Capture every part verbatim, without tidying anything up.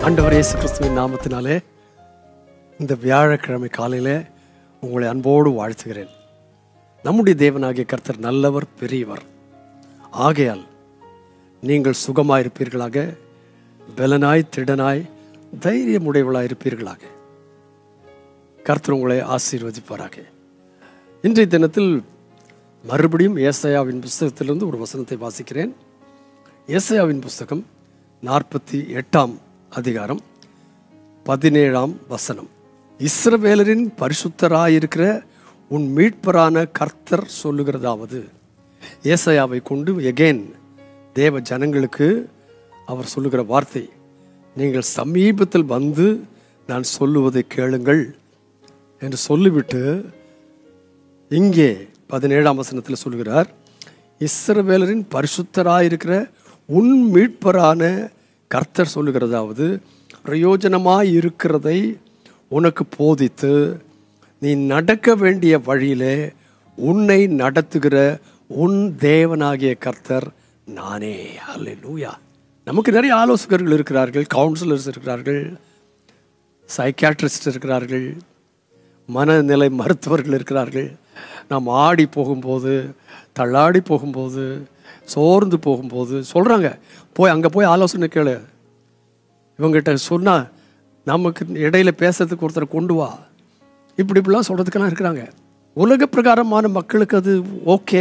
ஆண்டவர் இயேசு கிறிஸ்துவின் நாமத்தினாலே இந்த வியாழக்கிழமை காலையிலே உங்களை அன்போடு வாழ்த்துகிறேன். நம்முடைய தேவனாகிய கர்த்தர் நல்லவர், பெரியவர். ஆகையால் நீங்கள் சுகமாயிருப்பீர்களாக, பலனாய், திடனாய், தைரியமுடையவளாய் இருப்பீர்களாக. கர்த்தர் உங்களை ஆசீர்வதிப்பாராக. இன்றைய தினத்தில் மறுபடியும் ஏசாயாவின் புஸ்தகத்திலிருந்து ஒரு வசனத்தை வாசிக்கிறேன். ஏசாயாவின் புஸ்தகம் நாற்பத்தி எட்டாம் அதிகாரம் பதினேழாம் வசனம். இஸ்ரவேலரின் பரிசுத்தராயிருக்கிற உன் மீட்பரான கர்த்தர் சொல்லுகிறதாவது. ஏசாயாவை கொண்டு எகேன் தேவ ஜனங்களுக்கு அவர் சொல்லுகிற வார்த்தை, நீங்கள் சமீபத்தில் வந்து நான் சொல்லுவதை கேளுங்கள் என்று சொல்லிவிட்டு இங்கே பதினேழாம் வசனத்தில் சொல்லுகிறார், இஸ்ரவேலரின் பரிசுத்தராயிருக்கிற உன் மீட்பரான கர்த்தர் சொல்லுகிறதாவது, பிரயோஜனமாய் இருக்கிறதை உனக்கு போதித்து நீ நடக்க வேண்டிய வழியிலே உன்னை நடத்துகிற உன் தேவனாகிய கர்த்தர் நானே. அல்லேலூயா. நமக்கு நிறைய ஆலோசகர்கள் இருக்கிறார்கள், கவுன்சிலர்ஸ் இருக்கிறார்கள், சைக்கியாட்ரிஸ்ட் இருக்கிறார்கள், மனநிலை மருத்துவர்கள் இருக்கிறார்கள். நாம் ஆடி போகும்போது, தள்ளாடி போகும்போது, சோர்ந்து போகும்போது சொல்கிறாங்க, போய் அங்கே போய் ஆலோசனை கேளு. இவங்ககிட்ட சொன்னால் நமக்கு இடையில பேசுறதுக்கு ஒருத்தரை கொண்டு வா, இப்படி இப்படிலாம் சொல்கிறதுக்கெல்லாம் இருக்கிறாங்க. உலக பிரகாரமான மக்களுக்கு அது ஓகே.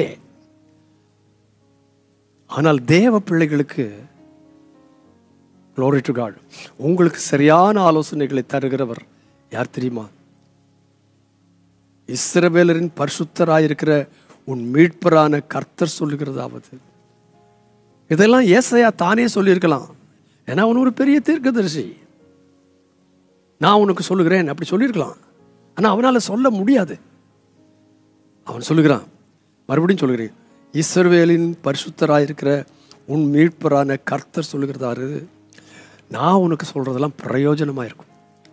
ஆனால் தேவ பிள்ளைகளுக்கு, glory to God, உங்களுக்கு சரியான ஆலோசனைகளை தருகிறவர் யார் தெரியுமா? இஸ்ரவேலரின் பரிசுத்தராயிருக்கிற உன் மீட்பரான கர்த்தர் சொல்லுகிறதாவது. இதெல்லாம் ஏசாயா தானே சொல்லியிருக்கலாம். ஏன்னா அவன் ஒரு பெரிய தீர்க்கதரிசி. நான் உனக்கு சொல்லுகிறேன் அப்படி சொல்லியிருக்கலாம். ஆனால் அவனால் சொல்ல முடியாது. அவன் சொல்லுகிறான், மறுபடியும் சொல்லுகிறேன், இஸ்ரவேலின் பரிசுத்தராயிருக்கிற உன் மீட்பரான கர்த்தர் சொல்லுகிறதாரு, நான் உனக்கு சொல்றதெல்லாம் பிரயோஜனமாக இருக்கும்.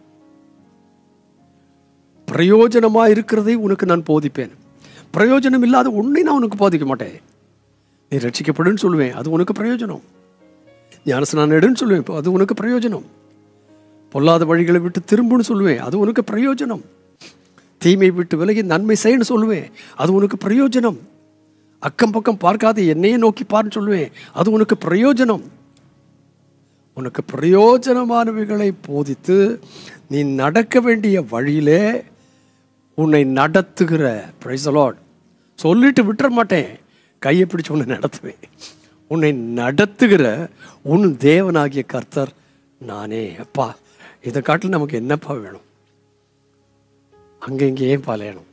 பிரயோஜனமாக இருக்கிறதை உனக்கு நான் போதிப்பேன். பிரயோஜனம் இல்லாத ஒன்றை நான் உனக்கு போதிக்க மாட்டேன். நீ ரட்சிக்கப்படுன்னு சொல்லுவேன், அது உனக்கு பிரயோஜனம். ஞானஸ்நானம் எடுன்னு சொல்லுவேன், அது உனக்கு பிரயோஜனம். பொல்லாத வழிகளை விட்டு திரும்புன்னு சொல்லுவேன், அது உனக்கு பிரயோஜனம். தீமை விட்டு விலகி நன்மை செய்யன்னு சொல்லுவேன், அது உனக்கு பிரயோஜனம். அக்கம் பக்கம் பார்க்காத என்னையே நோக்கி பாருன்னு சொல்லுவேன், அது உனக்கு பிரயோஜனம். உனக்கு பிரயோஜனமானவைகளை போதித்து நீ நடக்க வேண்டிய வழியிலே உன்னை நடத்துகிற, பிரைஸ் தி லார்ட், சொல்லிட்டு விட்டுற மாட்டேன், கையை பிடிச்சு உன்னை நடத்துவேன். உன்னை நடத்துகிற உன் தேவனாகிய கர்த்தர் நானே. அப்பா, இதை காட்டில் நமக்கு என்னப்பா வேணும்? அங்கே இங்கே ஏன் பாலையணும்?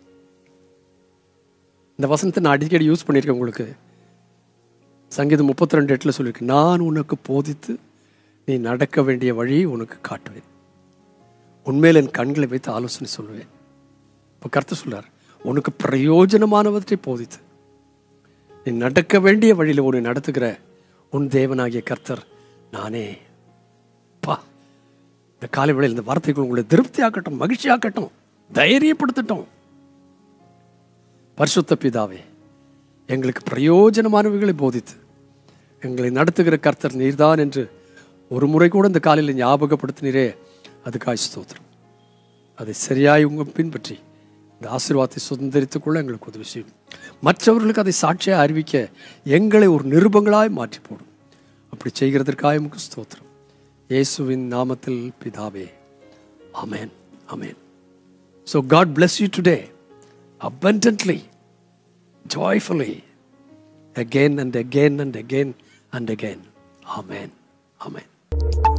இந்த வசனத்தை நான் அடிக்கடி யூஸ் பண்ணியிருக்கேன் உங்களுக்கு. சங்கீதம் முப்பத்தி ரெண்டு எட்டில் சொல்லியிருக்கேன், நான் உனக்கு போதித்து நீ நடக்க வேண்டிய வழி உனக்கு காட்டுவேன், உண்மையில் என் கண்களை வைத்து ஆலோசனை சொல்லுவேன். இப்போ கர்த்தர் சொல்றார், உனக்கு பிரயோஜனமானவற்றை போதித்து நீ நடக்க வேண்டிய வழியில் உன்னை நடத்துகிற உன் தேவனாகிய கர்த்தர் நானே. பா, இந்த காலை வேளையில் இந்த வார்த்தைகள் உங்களை திருப்தி ஆக்கட்டும், மகிழ்ச்சி ஆக்கட்டும், தைரியப்படுத்தட்டும். பரிசுத்த பிதாவே, எங்களுக்கு பிரயோஜனமானவைகளை போதித்து எங்களை நடத்துகிற கர்த்தர் நீர்தான் என்று ஒரு முறை கூட இந்த காலையில் ஞாபகப்படுத்தினீரே, அதுக்காக ஸ்தோத்திரம். அதை சரியாய் உங்க பின்பற்றி இந்த ஆசீர்வாதத்தை சுதந்திரித்துக்கொள்ள எங்களுக்கு உதவி செய்யும். மற்றவர்களுக்கு அதை சாட்சியாக அறிவிக்க எங்களை ஒரு நிருபங்களாய் மாற்றி போடும். அப்படி செய்கிறதற்காக உமக்கு ஸ்தோத்திரம். இயேசுவின் நாமத்தில் பிதாவே, ஆமென், ஆமென். So God bless you today abundantly, joyfully, again and again and again and again. Amen, amen.